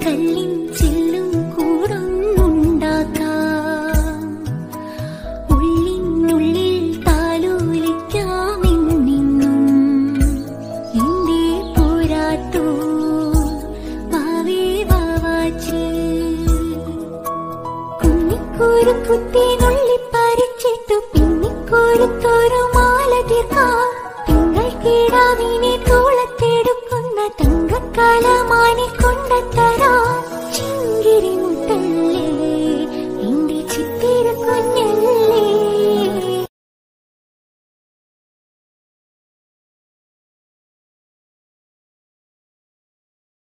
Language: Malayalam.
കല്ലിൻ ചില്ലും കൂടൊന്നുണ്ടാക്കാം. ഉള്ളിനുള്ളിൽ താലോലിക്കാമെന്നും എന്റെ പോരാട്ടോ വാവേ വാവാച്ചി. കുന്നിക്കൂരു കുത്തിനുള്ളിൽ